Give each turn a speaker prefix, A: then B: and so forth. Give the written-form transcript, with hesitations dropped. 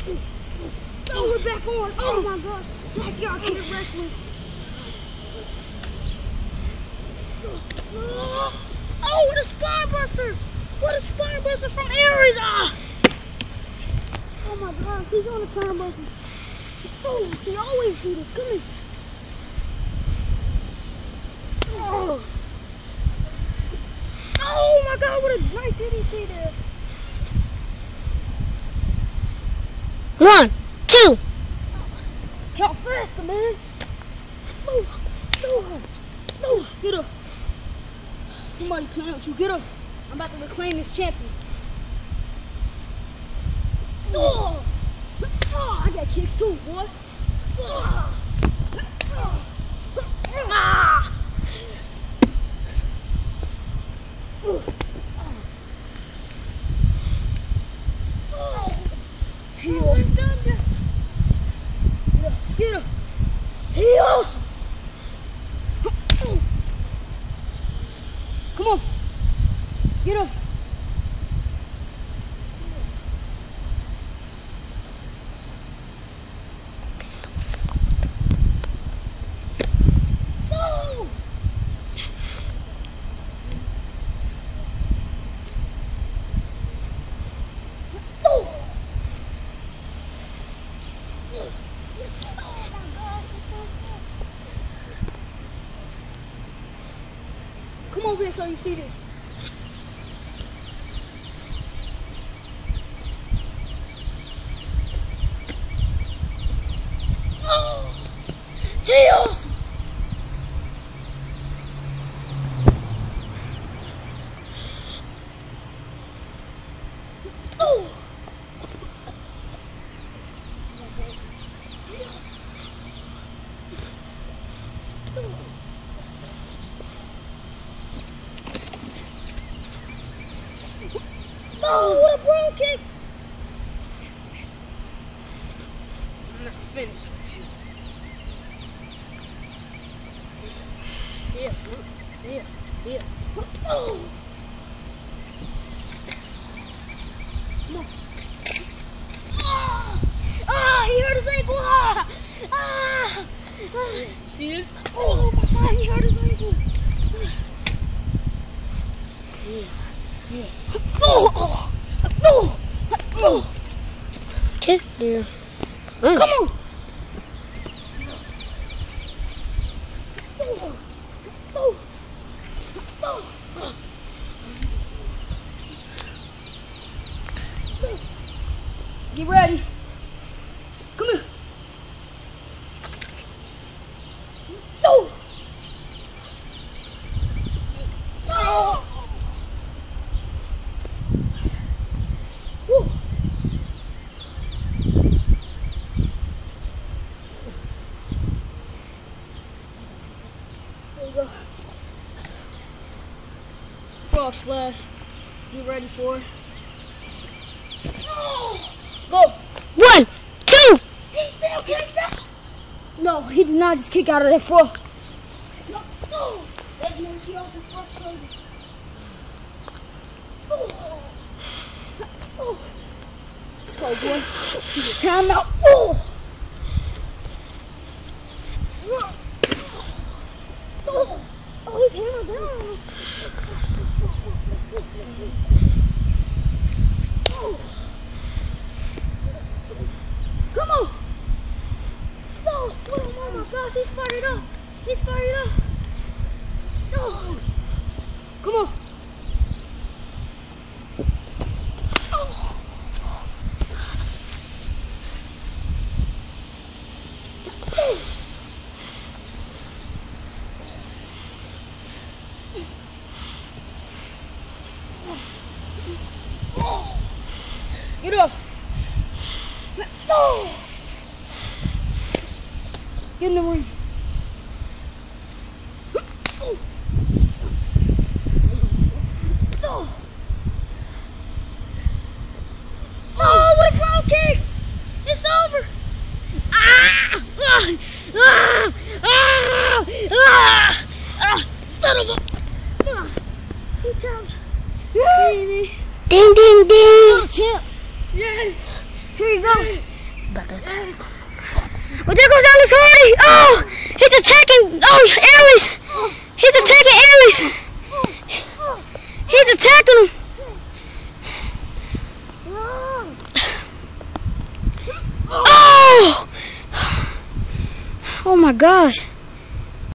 A: Oh, we're back on. Oh my gosh. Backyard kid wrestling. Oh, what a spine buster. What a spine buster from Aries. Ah. Oh my gosh, he's on the turnbuckle. Oh, he always do this. Come here. Oh. Oh my God, what a nice DDT there.
B: 1, 2.
A: Count faster, man. Move. Get up. Somebody clamps you. Get up. I'm about to reclaim this champion. Oh, I got kicks too, boy. Ah. Teos. Get up. Teos. Come on. Get up. No. Come over here so you see this. Oh, Teos! Oh! Oh, what a broad kick! I'm not finished with you. Here. Oh! Come on. Ah, he hurt his ankle. Ah. See it? Oh my God, he hurt his ankle. Yeah. Oh.
B: Kick there.
A: Come on. Get ready. Come here. No. Oh. Woo. There you go. Frog splash. Get ready for it. Go.
B: 1, 2.
A: He still kicks out. No, he did not just kick out of that frog. No. That means he also frustrated. Let's go, boy. Give your time out. Oh, his hammer's down. Come on! No! Oh my gosh, he's fired up! No! Come on! Get up! No! Get in the ring. Oh, what a ground kick! It's over! Son of a... 2 times.
B: Ding, ding, ding.
A: Champ. Yeah. Here he goes.
B: Back up.
A: Well, there goes Alex Hardy. Oh, he's attacking. Oh, Aries. He's attacking Aries. He's attacking him. Oh! Oh my gosh.